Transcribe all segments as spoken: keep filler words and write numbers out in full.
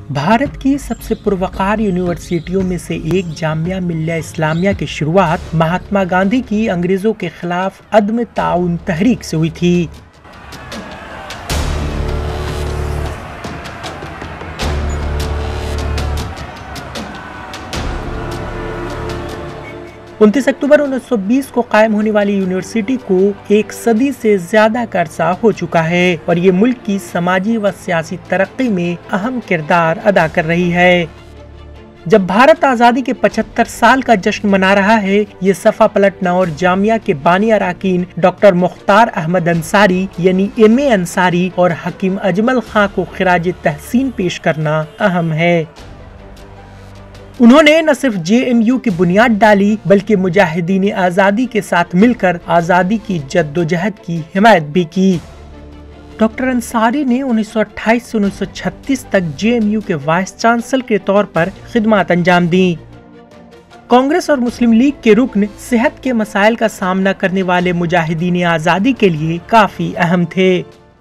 भारत की सबसे पुरवकार यूनिवर्सिटियों में से एक जामिया मिल्लिया इस्लामिया की शुरुआत महात्मा गांधी की अंग्रेजों के खिलाफ अदम ताउन तहरीक से हुई थी। उनतीस अक्टूबर उन्नीस सौ बीस को कायम होने वाली यूनिवर्सिटी को एक सदी से ज्यादा का अरसा हो चुका है और ये मुल्क की समाजी व सियासी तरक्की में अहम किरदार अदा कर रही है। जब भारत आज़ादी के पचहत्तर साल का जश्न मना रहा है, ये सफ़ा पलटना और जामिया के बानी अराकीन डॉक्टर मुख्तार अहमद अंसारी यानी एम ए अंसारी और हकीम अजमल खां को खिराज तहसीन पेश करना अहम है। उन्होंने न सिर्फ जे एन यू की बुनियाद डाली बल्कि मुजाहिदीन आज़ादी के साथ मिलकर आज़ादी की जद्दोजहद की हिमायत भी की। डॉक्टर अंसारी ने उन्नीस सौ अट्ठाईस से उन्नीस सौ छत्तीस तक जे एन यू के वाइस चांसलर के तौर पर खिदमत अंजाम दी। कांग्रेस और मुस्लिम लीग के रुकन सेहत के मसाइल का सामना करने वाले मुजाहिदीन आज़ादी के लिए काफी अहम थे।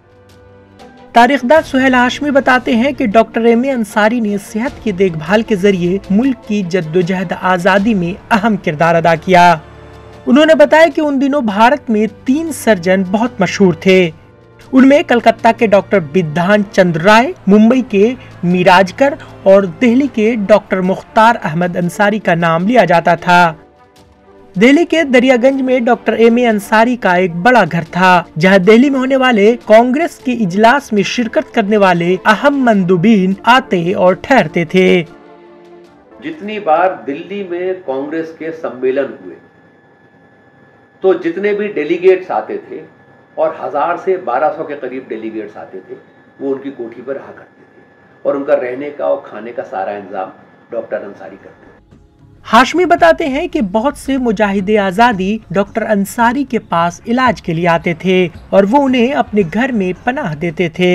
तारीखदार सुहेल हाशमी बताते हैं कि डॉक्टर एम ए अंसारी ने सेहत की देखभाल के जरिए मुल्क की जद्दोजहद आज़ादी में अहम किरदार अदा किया। उन्होंने बताया कि उन दिनों भारत में तीन सर्जन बहुत मशहूर थे। उनमें कलकत्ता के डॉक्टर बिधान चंद्र राय, मुंबई के मिराजकर और दिल्ली के डॉक्टर मुख्तार अहमद अंसारी का नाम लिया जाता था। दिल्ली के दरियागंज में डॉक्टर एम ए अंसारी का एक बड़ा घर था, जहां दिल्ली में होने वाले कांग्रेस के इजलास में शिरकत करने वाले अहम मंदुबीन आते और ठहरते थे। जितनी बार दिल्ली में कांग्रेस के सम्मेलन हुए तो जितने भी डेलीगेट्स आते थे और हजार से बारह सौ के करीब डेलीगेट्स आते थे, वो उनकी कोठी पर रहा करते थे और उनका रहने का और खाने का सारा इंतजाम डॉक्टर अंसारी करते थे। हाशमी बताते हैं कि बहुत से मुजाहिदे आज़ादी डॉक्टर अंसारी के पास इलाज के लिए आते थे और वो उन्हें अपने घर में पनाह देते थे।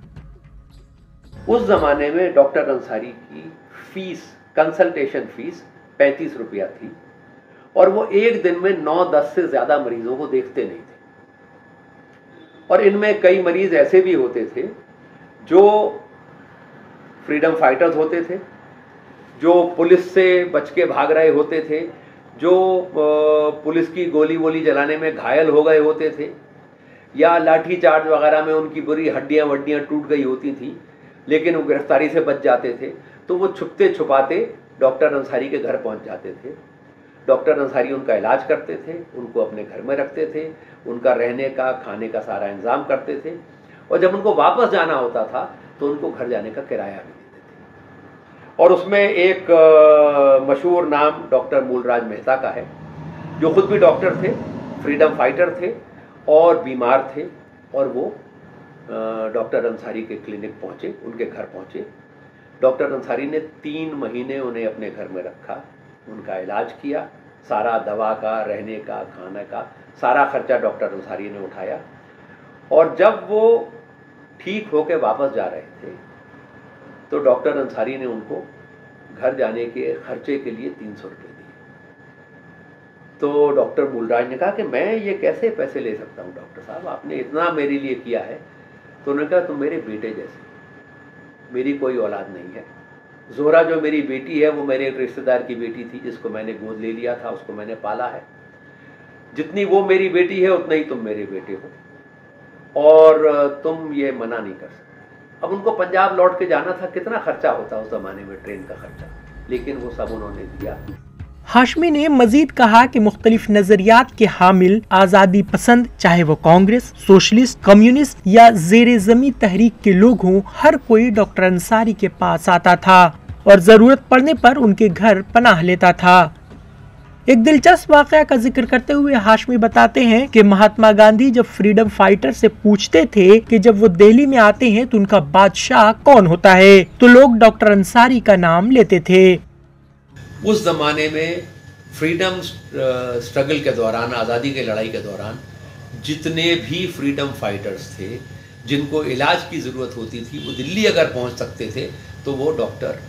उस जमाने में डॉक्टर अंसारी की फीस, कंसल्टेशन फीस पैंतीस रुपया थी और वो एक दिन में नौ दस से ज्यादा मरीजों को देखते नहीं थे। और इनमें कई मरीज ऐसे भी होते थे जो फ्रीडम फाइटर्स होते थे, जो पुलिस से बच के भाग रहे होते थे, जो पुलिस की गोली वोली जलाने में घायल हो गए होते थे या लाठी चार्ज वगैरह में उनकी बुरी हड्डियां वड्डियां टूट गई होती थी, लेकिन वो गिरफ्तारी से बच जाते थे तो वो छुपते छुपाते डॉक्टर अंसारी के घर पहुंच जाते थे। डॉक्टर अंसारी उनका इलाज करते थे, उनको अपने घर में रखते थे, उनका रहने का खाने का सारा इंतजाम करते थे और जब उनको वापस जाना होता था तो उनको घर जाने का किराया भी। और उसमें एक मशहूर नाम डॉक्टर मूलराज मेहता का है, जो खुद भी डॉक्टर थे, फ्रीडम फाइटर थे और बीमार थे और वो डॉक्टर अंसारी के क्लिनिक पहुंचे, उनके घर पहुंचे। डॉक्टर अंसारी ने तीन महीने उन्हें अपने घर में रखा, उनका इलाज किया, सारा दवा का, रहने का, खाने का सारा खर्चा डॉक्टर अंसारी ने उठाया। और जब वो ठीक होकर वापस जा रहे थे तो डॉक्टर अंसारी ने उनको घर जाने के खर्चे के लिए तीन सौ रुपये दिए। तो डॉक्टर मूलराज ने कहा कि मैं ये कैसे पैसे ले सकता हूँ डॉक्टर साहब, आपने इतना मेरे लिए किया है। तो उन्होंने कहा तुम मेरे बेटे जैसे, मेरी कोई औलाद नहीं है। जोहरा जो मेरी बेटी है वो मेरे एक रिश्तेदार की बेटी थी जिसको मैंने गोद ले लिया था, उसको मैंने पाला है। जितनी वो मेरी बेटी है उतना ही तुम मेरे बेटे हो और तुम ये मना नहीं कर सकते। अब उनको पंजाब लौट के जाना था, कितना खर्चा होता उस जमाने में ट्रेन का खर्चा, लेकिन वो सब उन्होंने दिया। हाशमी ने मजीद कहा कि मुख्तलिफ नजरियात के हामिल आज़ादी पसंद, चाहे वो कांग्रेस, सोशलिस्ट, कम्युनिस्ट या जेरे जमी तहरीक के लोग हों, हर कोई डॉक्टर अंसारी के पास आता था और जरूरत पड़ने पर उनके घर पनाह लेता था। एक दिलचस्प वाकया का जिक्र करते हुए हाशमी बताते हैं कि महात्मा गांधी जब फ्रीडम फाइटर से पूछते थे कि जब वो दिल्ली में आते हैं तो उनका बादशाह कौन होता है, तो लोग डॉक्टर अंसारी का नाम लेते थे। उस जमाने में फ्रीडम स्ट्रगल के दौरान, आज़ादी के लड़ाई के दौरान जितने भी फ्रीडम फाइटर्स थे जिनको इलाज की ज़रूरत होती थी, वो दिल्ली अगर पहुंच सकते थे तो वो डॉक्टर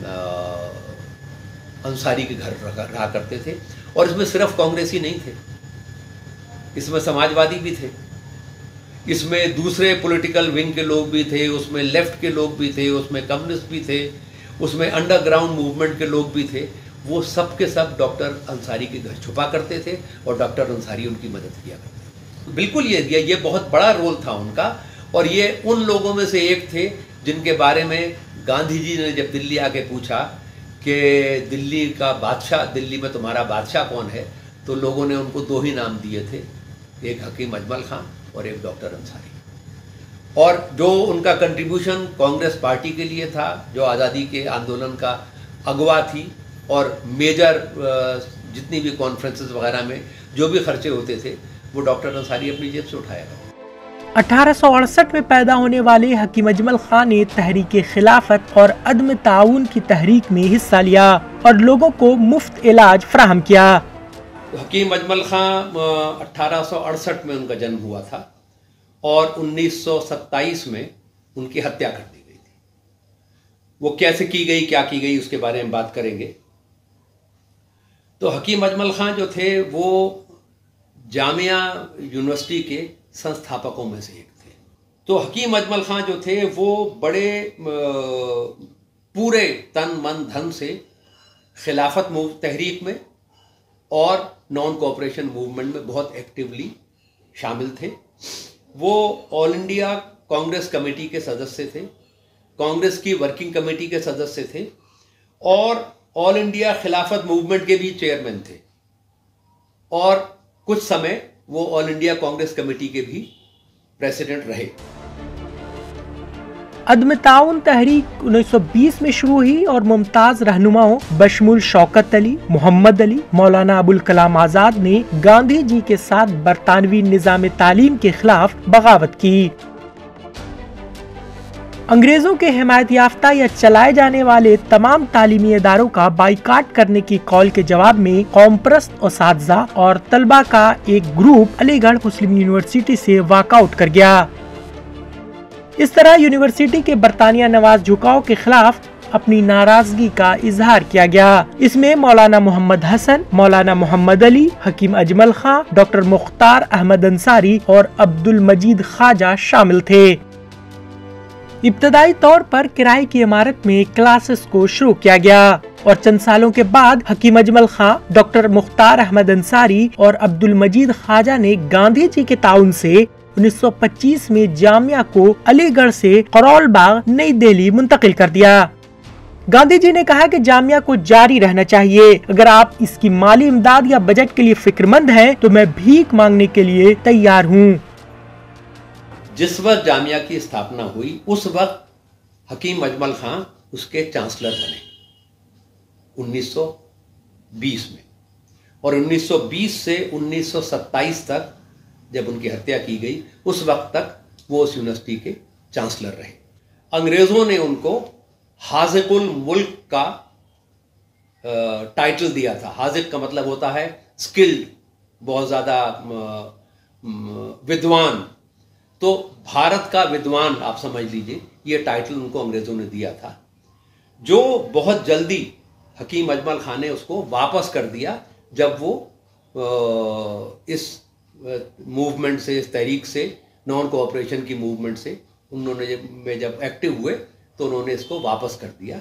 अंसारी के घर रहा करते थे। और इसमें सिर्फ कांग्रेसी नहीं थे, इसमें समाजवादी भी थे, इसमें दूसरे पॉलिटिकल विंग के लोग भी थे, उसमें लेफ्ट के लोग भी थे, उसमें कम्युनिस्ट भी थे, उसमें अंडरग्राउंड मूवमेंट के लोग भी थे। वो सब के सब डॉक्टर अंसारी के घर छुपा करते थे और डॉक्टर अंसारी उनकी मदद किया करते थे। बिल्कुल ये ये ये बहुत बड़ा रोल था उनका। और ये उन लोगों में से एक थे जिनके बारे में गांधी जी ने जब दिल्ली आके पूछा कि दिल्ली का बादशाह, दिल्ली में तुम्हारा बादशाह कौन है, तो लोगों ने उनको दो ही नाम दिए थे, एक हकीम अजमल खां और एक डॉक्टर अंसारी। और जो उनका कंट्रीब्यूशन कांग्रेस पार्टी के लिए था, जो आज़ादी के आंदोलन का अगवा थी, और मेजर जितनी भी कॉन्फ्रेंसेस वगैरह में जो भी खर्चे होते थे वो डॉक्टर अंसारी अपनी जेब से उठाया। अठारह सौ अड़सठ में पैदा होने वाले हकीम अजमल खां ने तहरीक खिलाफत और अदम ताउन की तहरीक में हिस्सा लिया और लोगों को मुफ्त इलाज फराहम किया। हकीम अजमल खां अठारह सौ अड़सठ में उनका जन्म हुआ था और उन्नीस सौ सत्ताईस में उनकी हत्या कर दी गई थी। वो कैसे की गई, क्या की गई, उसके बारे में बात करेंगे। तो हकीम अजमल खां जो थे वो जामिया यूनिवर्सिटी के संस्थापकों में से एक थे। तो हकीम अजमल खां जो थे वो बड़े पूरे तन मन धन से खिलाफत मूव तहरीक में और नॉन कोऑपरेशन मूवमेंट में बहुत एक्टिवली शामिल थे। वो ऑल इंडिया कांग्रेस कमेटी के सदस्य थे, कांग्रेस की वर्किंग कमेटी के सदस्य थे और ऑल इंडिया खिलाफत मूवमेंट के भी चेयरमैन थे और कुछ समय वो ऑल इंडिया कांग्रेस कमेटी के भी प्रेसिडेंट रहे। अदम ताउन तहरीक उन्नीस सौ बीस में शुरू हुई और मुमताज रहनुमाओं बशमुल शौकत अली, मोहम्मद अली, मौलाना अबुल कलाम आजाद ने गांधी जी के साथ बरतानवी निजाम तालीम के खिलाफ बगावत की। अंग्रेजों के हिमायत याफ्ता या चलाए जाने वाले तमाम तालीमी इदारों का बाइकाट करने की कॉल के जवाब में कौमप्रस्त उस्ताज़ा और तलबा का एक ग्रुप अलीगढ़ मुस्लिम यूनिवर्सिटी से वॉकआउट कर गया। इस तरह यूनिवर्सिटी के बरतानिया नवाज झुकाव के खिलाफ अपनी नाराजगी का इजहार किया गया। इसमें मौलाना मोहम्मद हसन, मौलाना मोहम्मद अली, हकीम अजमल खां, डॉक्टर मुख्तार अहमद अंसारी और अब्दुल मजीद ख्वाजा शामिल थे। इब्तदाई तौर पर किराए की इमारत में क्लासेस को शुरू किया गया और चंद सालों के बाद हकीम अजमल खां, डॉक्टर मुख्तार अहमद अंसारी और अब्दुल मजीद ख्वाजा ने गांधी जी के ताउन से उन्नीस सौ पच्चीस में जामिया को अलीगढ़ से करोल बाग नई दिल्ली मुंतकिल कर दिया। गांधी जी ने कहा कि जामिया को जारी रहना चाहिए। अगर आप इसकी माली इमदाद या बजट के लिए फिक्रमंद हैं, तो मैं भीख मांगने के लिए तैयार हूँ। जिस वक्त जामिया की स्थापना हुई उस वक्त हकीम अजमल खां उसके चांसलर बने उन्नीस सौ बीस में, और उन्नीस सौ बीस से उन्नीस सौ सत्ताईस तक जब उनकी हत्या की गई उस वक्त तक वो उस यूनिवर्सिटी के चांसलर रहे। अंग्रेजों ने उनको हाजिकुल मुल्क का टाइटल दिया था। हाजिक का मतलब होता है स्किल्ड, बहुत ज्यादा विद्वान। तो भारत का विद्वान आप समझ लीजिए, ये टाइटल उनको अंग्रेजों ने दिया था, जो बहुत जल्दी हकीम अजमल खां ने उसको वापस कर दिया जब वो इस मूवमेंट से, इस तहरीक से, नॉन कोऑपरेशन की मूवमेंट से उन्होंने जब में जब एक्टिव हुए तो उन्होंने इसको वापस कर दिया।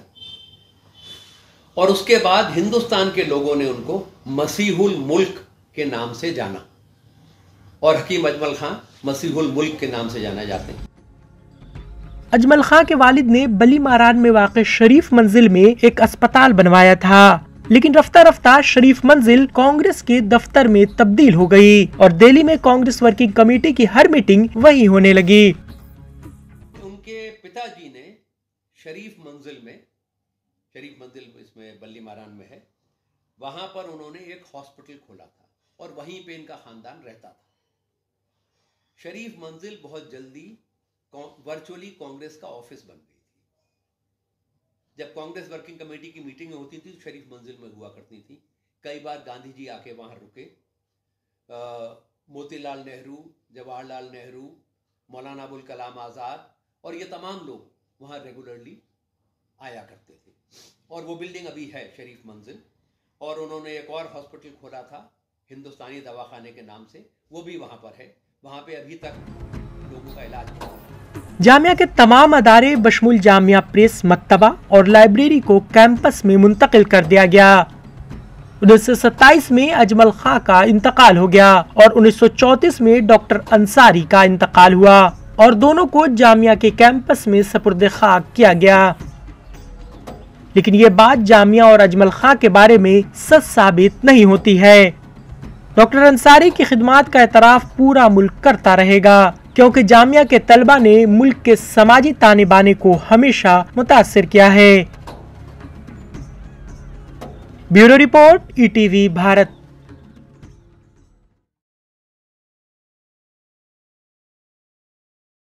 और उसके बाद हिंदुस्तान के लोगों ने उनको मसीहुल मुल्क के नाम से जाना और हकीम अजमल खां मसीहुल मुल्क के नाम से जाना जाते हैं। अजमल खां के वालिद ने बली मारान में वाक़े शरीफ मंजिल में एक अस्पताल बनवाया था, लेकिन रफ्ता रफ्ता शरीफ मंजिल कांग्रेस के दफ्तर में तब्दील हो गई और दिल्ली में कांग्रेस वर्किंग कमेटी की हर मीटिंग वहीं होने लगी। उनके पिताजी ने शरीफ मंजिल में, शरीफ मंजिल इसमें बल्ली मारान में है, वहां पर उन्होंने एक हॉस्पिटल खोला था और वहीं पे इनका खानदान रहता था। शरीफ मंजिल बहुत जल्दी वर्चुअली कांग्रेस का ऑफिस बन गई थी। जब कांग्रेस वर्किंग कमेटी की मीटिंग होती थी तो शरीफ मंजिल में हुआ करती थी। कई बार गांधी जी आके वहां रुके, मोतीलाल नेहरू, जवाहरलाल नेहरू, मौलाना अबुल कलाम आजाद और ये तमाम लोग वहां रेगुलरली आया करते थे। और वो बिल्डिंग अभी है शरीफ मंजिल। और उन्होंने एक और हॉस्पिटल खोला था हिंदुस्तानी दवाखाने के नाम से, वो भी वहां पर है। वहां पे अभी तक लोगों का इलाज हो। जामिया के तमाम अदारे बशमुल जामिया प्रेस मकतबा और लाइब्रेरी को कैंपस में मुंतकिल कर दिया गया। उन्नीस सौ सत्ताईस में अजमल खां का इंतकाल हो गया और उन्नीस सौ चौंतीस में डॉक्टर अंसारी का इंतकाल हुआ और दोनों को जामिया के कैंपस में सपुर्द खाक किया गया। लेकिन ये बात जामिया और अजमल खां के बारे में सच साबित नहीं होती है। डॉक्टर अंसारी की खिदमात का एतराफ पूरा मुल्क करता रहेगा, क्योंकि जामिया के तलबा ने मुल्क के समाजी ताने बाने को हमेशा मुतासिर किया है। Bureau report, E T V Bharat.